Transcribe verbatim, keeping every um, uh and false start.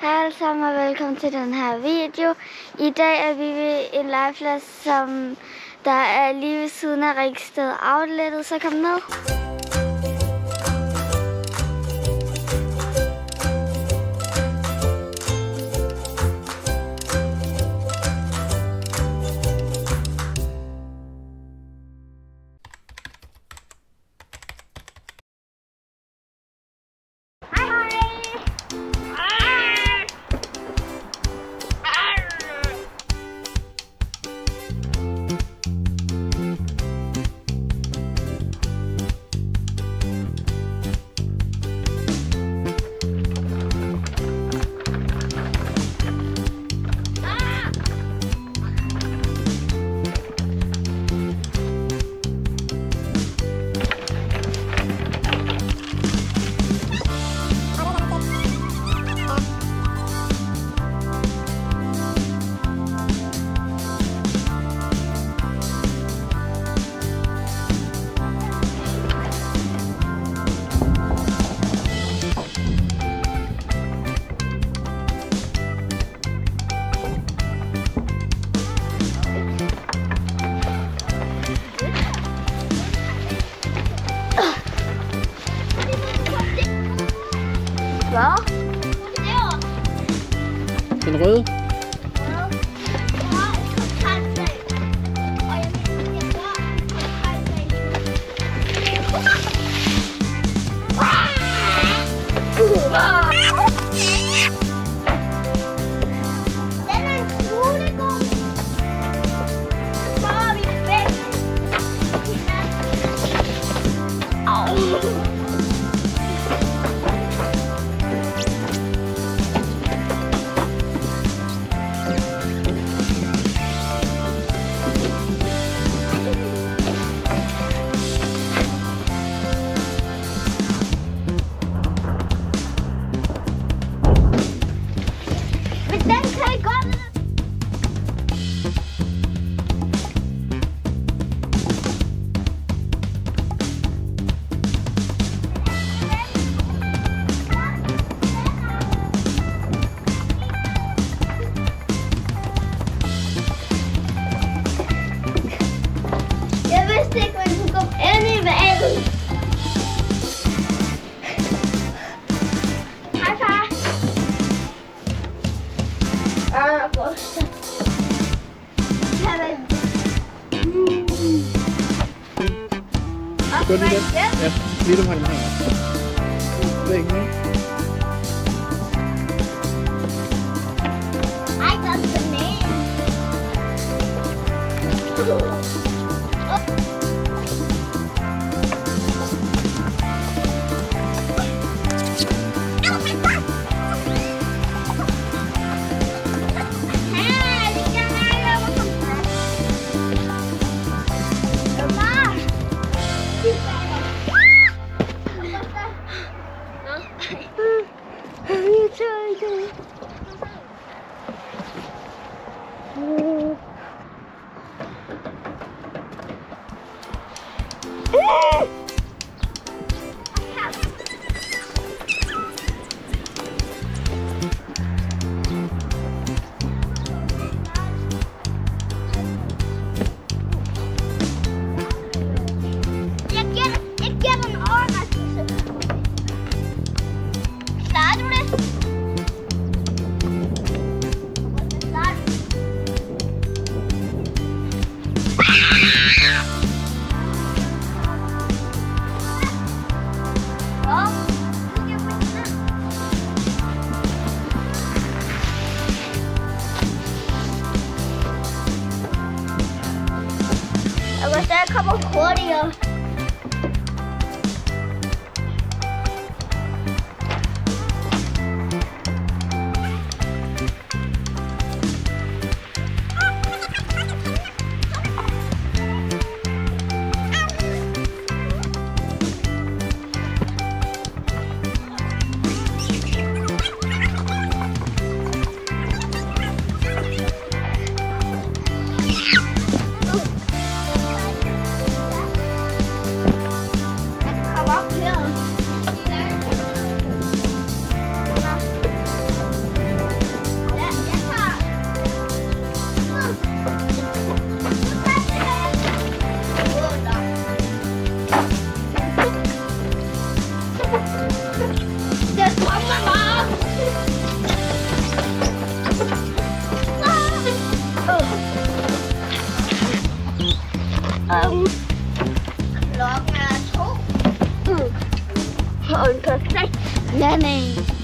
Hej alle sammen og velkommen til den her video. I dag er vi ved en legeplads, som der er lige ved siden af Ringsted Outlet, så kom med. Hvad? Den røde? Gør du det? Ja, lige du har den her. Det er ikke noget. I got the name. Jeg kommer hurtigere. Um, klokken er to. Mm. Og en perfekt landing.